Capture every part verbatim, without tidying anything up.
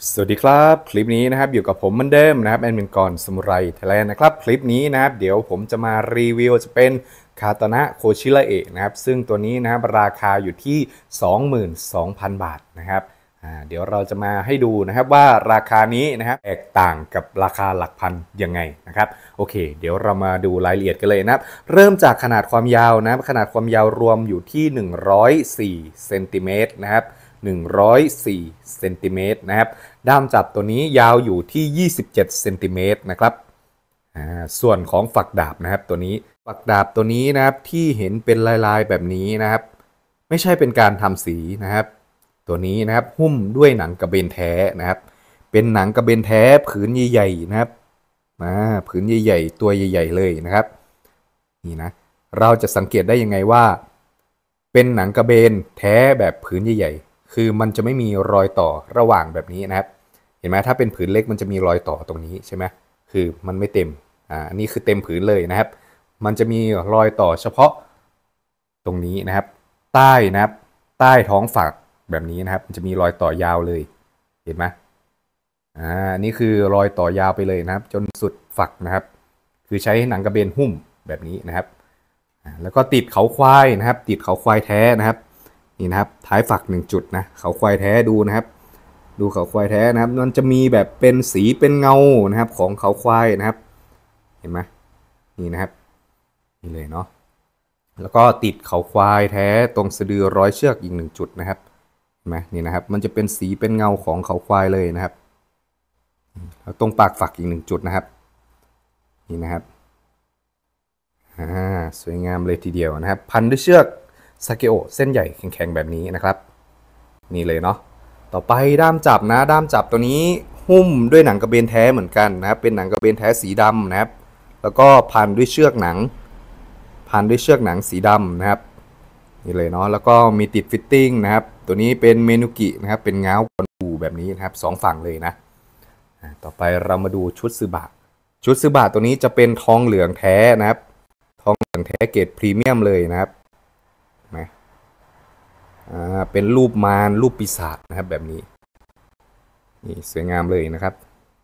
สวัสดีครับคลิปนี้นะครับอยู่กับผมเหมือนเดิมนะครับแอดมินกรสมุไรไทยแลนด์นะครับคลิปนี้นะครับเดี๋ยวผมจะมารีวิวจะเป็นคาตานะโคชิระเอะนะครับซึ่งตัวนี้นะครับราคาอยู่ที่ สองหมื่นสองพัน บาทนะครับเดี๋ยวเราจะมาให้ดูนะครับว่าราคานี้นะครับแตกต่างกับราคาหลักพันยังไงนะครับโอเคเดี๋ยวเรามาดูรายละเอียดกันเลยนะครับเริ่มจากขนาดความยาวนะครับขนาดความยาวรวมอยู่ที่หนึ่งร้อยสี่เซนติเมตรนะครับหนึ่งร้อยสี่เซนติเมตรนะครับด้ามจับตัวนี้ยาวอยู่ที่ยี่สิบเจ็ดเซนติเมตรนะครับส่วนของฝักดาบนะครับตัวนี้ฝักดาบตัวนี้นะครับที่เห็นเป็นลายๆแบบนี้นะครับไม่ใช่เป็นการทำสีนะครับตัวนี้นะครับหุ้มด้วยหนังกระเบนแท้นะครับเป็นหนังกระเบนแท้ผืนใหญ่ๆนะครับมาผืนใหญ่ๆตัวใหญ่ๆเลยนะครับนี่นะเราจะสังเกตได้ยังไงว่าเป็นหนังกระเบนแท้แบบผืนใหญ่ๆคือมันจะไม่มีรอยต่อระหว่างแบบนี้นะครับเห็นไหมถ้าเป็นผืนเล็กมันจะมีรอยต่อตรงนี้ใช่ไหมคือมันไม่เต็มอ่าอันนี้คือเต็มผืนเลยนะครับมันจะมีรอยต่อเฉพาะตรงนี้นะครับใต้นะครับใต้ท้องฝักแบบนี้นะครับมันจะมีรอยต่อยาวเลยเห็นไหมอ่านี่คือรอยต่อยาวไปเลยนะครับจนสุดฝักนะครับคือใช้หนังกระเบนหุ้มแบบนี้นะครับแล้วก็ติดเขาควายนะครับติดเขาควายแท้นะครับนี่นะครับท้ายฝักหนึ่งจุดนะเขาควายแท้ดูนะครับดูเขาควายแท้นะครับมันจะมีแบบเป็นสีเป็นเงานะครับของเขาควายนะครับเห็นไหมนี่นะครับนี่เลยเนาะแล้วก็ติดเขาควายแท้ตรงสะดือร้อยเชือกอีกหนึ่งจุดนะครับเห็นไหมนี่นะครับมันจะเป็นสีเป็นเงาของเขาควายเลยนะครับแล้วตรงปากฝักอีกหนึ่งจุดนะครับนี่นะครับอ่าสวยงามเลยทีเดียวนะครับพันด้วยเชือกซาเกโอเส้นใหญ่แข็งๆแบบนี้นะครับนี่เลยเนาะต่อไปด้ามจับนะด้ามจับตัวนี้หุ้มด้วยหนังกระเบนแท้เหมือนกันนะครับเป็นหนังกระเบนแท้สีดำนะครับแล้วก็พันด้วยเชือกหนังพันด้วยเชือกหนังสีดำนะครับนี่เลยเนาะแล้วก็มีติดฟิตติ้งนะครับตัวนี้เป็นเมนุกินะครับเป็นเงาคอนบูแบบนี้นะครับสองฝั่งเลยนะต่อไปเรามาดูชุดซึบะชุดซึบะตัวนี้จะเป็นทองเหลืองแท้นะครับทองเหลืองแท้เกรดพรีเมียมเลยนะครับนะอ่าเป็นรูปมารรูปปีศาจนะครับแบบนี้นี่สวยงามเลยนะครับ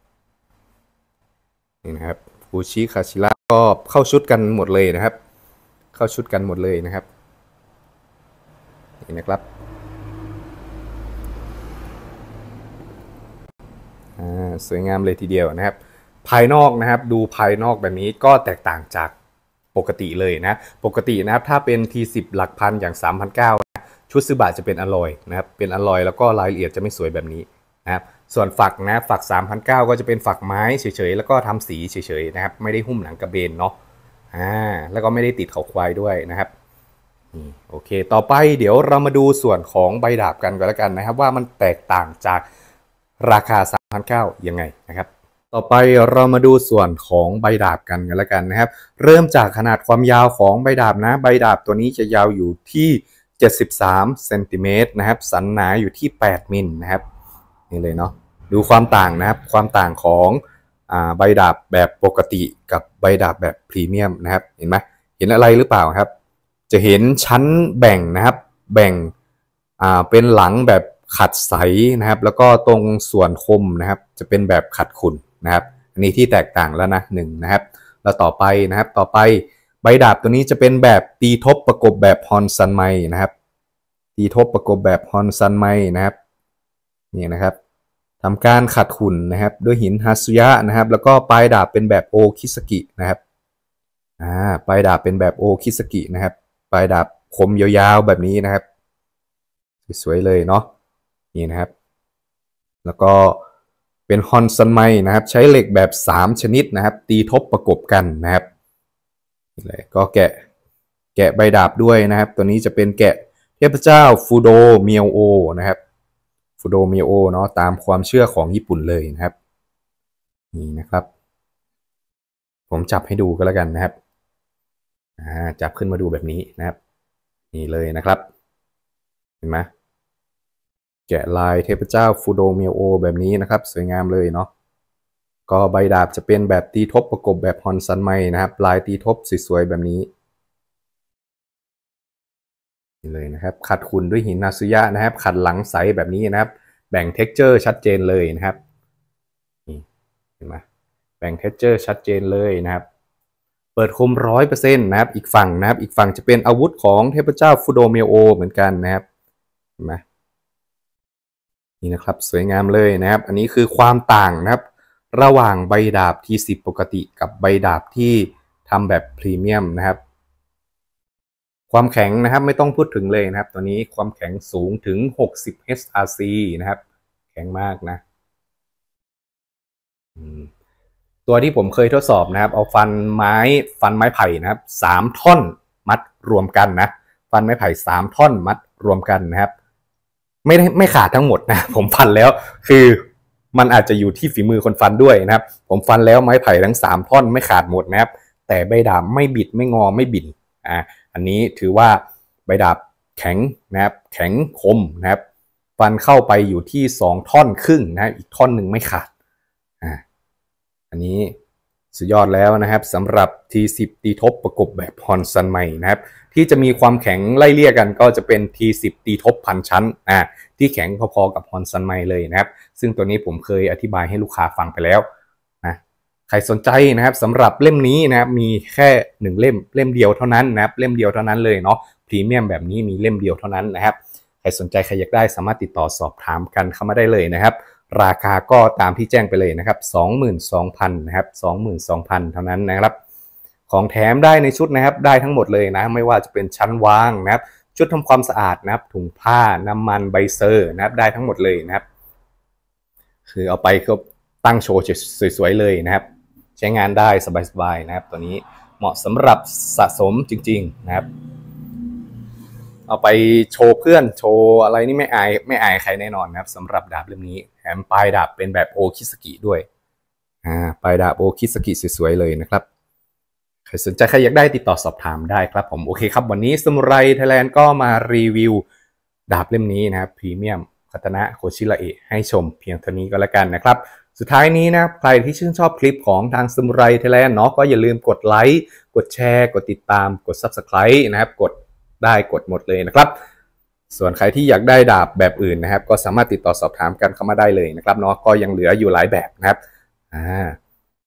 นี่นะครับฟูชิคาชิระก็เข้าชุดกันหมดเลยนะครับเข้าชุดกันหมดเลยนะครับนี่นะครับอ่าสวยงามเลยทีเดียวนะครับภายนอกนะครับดูภายนอกแบบนี้ก็แตกต่างจากปกติเลยนะปกตินะครับถ้าเป็น ที สิบ หลักพันอย่าง สามพันเก้าร้อย นะชุดซึบะจะเป็นอลลอยนะครับเป็นอลลอยแล้วก็รายละเอียดจะไม่สวยแบบนี้นะครับส่วนฝักนะฝัก สามพันเก้าร้อย ก็จะเป็นฝักไม้เฉยๆแล้วก็ทำสีเฉยๆนะครับไม่ได้หุ้มหนังกระเบนเนาะอ่าแล้วก็ไม่ได้ติดเขาควายด้วยนะครับโอเคต่อไปเดี๋ยวเรามาดูส่วนของใบดาบกันก็แล้วกันนะครับว่ามันแตกต่างจากราคา สามพันเก้าร้อย ยังไงนะครับต่อไปเรามาดูส่วนของใบดาบกันกันแล้วกันนะครับเริ่มจากขนาดความยาวของใบดาบนะใบดาบตัวนี้จะยาวอยู่ที่เจ็ดสิบสามเซนติเมตรนะครับสันหนาอยู่ที่แปดมิลนะครับนี่เลยเนาะดูความต่างนะครับความต่างของอ่าใบดาบแบบปกติกับใบดาบแบบพรีเมียมนะครับเห็นไหมเห็นอะไรหรือเปล่าครับจะเห็นชั้นแบ่งนะครับแบ่งอ่าเป็นหลังแบบขัดใสนะครับแล้วก็ตรงส่วนคมนะครับจะเป็นแบบขัดขุ่นนะครับอันนี้ที่แตกต่างแล้วนะหนึ่งนะครับแล้วต่อไปนะครับต่อไปใบดาบตัวนี้จะเป็นแบบตีทบประกบแบบฮอนซันไมนะครับตีทบประกบแบบฮอนซันไมนะครับนี่นะครับทำการขัดขุ่นนะครับด้วยหินฮัตสึยะนะครับแล้วก็ปลายดาบเป็นแบบโอคิสกินะครับอ่าปลายดาบเป็นแบบโอคิสกินะครับปลายดาบคมยาวๆแบบนี้นะครับสวยๆเลยเนาะนี่นะครับแล้วก็เป็นฮอนซันไมนะครับใช้เหล็กแบบสามชนิดนะครับตีทบประกบกันนะครับนี่เลยก็แกะแกะใบดาบด้วยนะครับตัวนี้จะเป็นแกะเทพเจ้าฟูโดเมียวโอนะครับฟูโดเมียวโอเนาะตามความเชื่อของญี่ปุ่นเลยนะครับนี่นะครับผมจับให้ดูก็แล้วกันนะครับอ่าจับขึ้นมาดูแบบนี้นะครับนี่เลยนะครับเห็นไหมแกะลายเทพเจ้าฟูโดเมียวโอแบบนี้นะครับสวยงามเลยเนาะก็ใบดาบจะเป็นแบบตีทบประกบแบบฮอนซันไมนะครับลายตีทบสวยๆแบบนี้นี่เลยนะครับขัดขุ่นด้วยหินนาซุยะนะครับขัดหลังใสแบบนี้นะครับแบ่ง texture ชัดเจนเลยนะครับนี่เห็นไหมแบ่ง texture ชัดเจนเลยนะครับเปิดคม ร้อยเปอร์เซ็นต์ นะครับอีกฝั่งนะครับอีกฝั่งจะเป็นอาวุธของเทพเจ้าฟูโดเมโอเหมือนกันนะครับเห็นไหมนี่นะครับสวยงามเลยนะครับอันนี้คือความต่างนะครับระหว่างใบดาบ ที สิบ ปกติกับใบดาบที่ทำแบบพรีเมียมนะครับความแข็งนะครับไม่ต้องพูดถึงเลยนะครับตัวนี้ความแข็งสูงถึงหกสิบ เอช อาร์ ซี นะครับแข็งมากนะตัวที่ผมเคยทดสอบนะครับเอาฟันไม้ฟันไม้ไผ่นะครับสามท่อนมัดรวมกันนะฟันไม้ไผ่สามท่อนมัดรวมกันนะครับไม่ได้ไม่ขาดทั้งหมดนะผมฟันแล้วคือมันอาจจะอยู่ที่ฝีมือคนฟันด้วยนะครับผมฟันแล้วไม้ไผ่ทั้งสามท่อนไม่ขาดหมดนะครับแต่ใบดาบไม่บิดไม่งอไม่บิ่นอ่าอันนี้ถือว่าใบดาบแข็งนะครับแข็งคมนะครับฟันเข้าไปอยู่ที่สองท่อนครึ่งนะอีกท่อนหนึ่งไม่ขาดอ่าอันนี้สุดยอดแล้วนะครับสำหรับ ที สิบ ตีทบประกบแบบฮอนซันไมนะครับที่จะมีความแข็งไล่เลี่ยกันก็จะเป็น ที สิบ ตีทบพันชั้นอ่าที่แข็งพอๆกับฮอนซันไมเลยนะครับซึ่งตัวนี้ผมเคยอธิบายให้ลูกค้าฟังไปแล้วนะใครสนใจนะครับสำหรับเล่มนี้นะครับมีแค่หนึ่งเล่มเล่มเดียวเท่านั้นนะครับเล่มเดียวเท่านั้นเลยเนาะพรีเมียมแบบนี้มีเล่มเดียวเท่านั้นนะครับใครสนใจใครอยากได้สามารถติดต่อสอบถามกันเข้ามาได้เลยนะครับราคาก็ตามที่แจ้งไปเลยนะครับ สองหมื่นสองพัน นะครับ สองหมื่นสองพัน เท่านั้นนะครับของแถมได้ในชุดนะครับได้ทั้งหมดเลยนะไม่ว่าจะเป็นชั้นวางนะครับชุดทำความสะอาดนะครับถุงผ้าน้ำมันใบเซอร์นะครับได้ทั้งหมดเลยนะครับคือเอาไปก็ตั้งโชว์สวยๆเลยนะครับใช้งานได้สบายๆนะครับตัวนี้เหมาะสำหรับสะสมจริงๆนะครับเอาไปโชว์เพื่อนโชว์อะไรนี่ไม่อายไม่อายใครแน่นอนนะครับสำหรับดาบเล่มนี้แถมปลายดาบเป็นแบบโอคิสกิด้วยอ่าปลายดาบโอคิสกิสวยๆเลยนะครับใครสนใจใครอยากได้ติดต่อสอบถามได้ครับผมโอเคครับวันนี้สมุไรไทยแลนด์ก็มารีวิวดาบเล่มนี้นะครับพรีเมียมคาตานะโคชิระเอะให้ชมเพียงเท่านี้ก็แล้วกันนะครับสุดท้ายนี้นะใครที่ชื่นชอบคลิปของทางสมุไรไทยแลนด์เนาะก็อย่าลืมกดไลค์กดแชร์กดติดตามกด ซับสไครบ์ นะครับกดได้กดหมดเลยนะครับส่วนใครที่อยากได้ดาบแบบอื่นนะครับก็สามารถติดต่อสอบถามกันเข้ามาได้เลยนะครับเนาะก็ยังเหลืออยู่หลายแบบนะครับอ่า